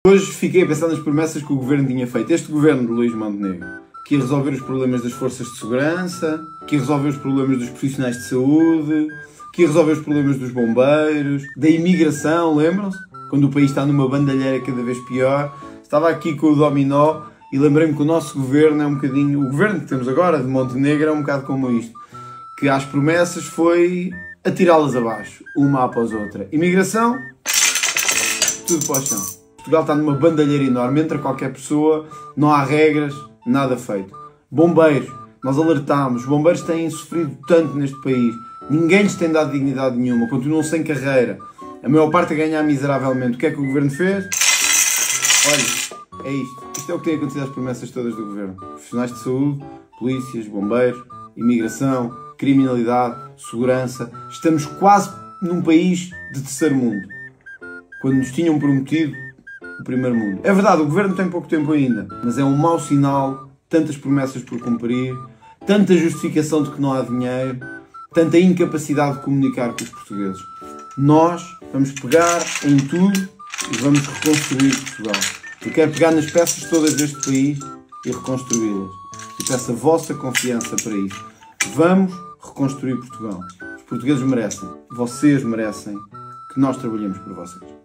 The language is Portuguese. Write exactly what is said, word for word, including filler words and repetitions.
Hoje fiquei a pensar nas promessas que o governo tinha feito. Este governo de Luís Montenegro, que ia resolver os problemas das forças de segurança, que ia resolver os problemas dos profissionais de saúde, que ia resolver os problemas dos bombeiros, da imigração, lembram-se? Quando o país está numa bandalheira cada vez pior. Estava aqui com o dominó e lembrei-me que o nosso governo é um bocadinho... O governo que temos agora, de Montenegro, é um bocado como isto. Que às promessas foi atirá-las abaixo, uma após outra. Imigração, tudo para o chão. Portugal está numa bandalheira enorme, entra qualquer pessoa, não há regras, nada feito. Bombeiros, nós alertámos, os bombeiros têm sofrido tanto neste país, ninguém lhes tem dado dignidade nenhuma, continuam sem carreira, a maior parte a ganhar miseravelmente. O que é que o governo fez? Olha, é isto. Isto é o que tem acontecido às promessas todas do governo. Profissionais de saúde, polícias, bombeiros, imigração, criminalidade, segurança. Estamos quase num país de terceiro mundo, quando nos tinham prometido o primeiro mundo. É verdade, o governo tem pouco tempo ainda, mas é um mau sinal, tantas promessas por cumprir, tanta justificação de que não há dinheiro, tanta incapacidade de comunicar com os portugueses. Nós vamos pegar em tudo e vamos reconstruir Portugal. Eu quero pegar nas peças todas deste país e reconstruí-las. E peço a vossa confiança para isso. Vamos reconstruir Portugal. Os portugueses merecem, vocês merecem que nós trabalhemos por vocês.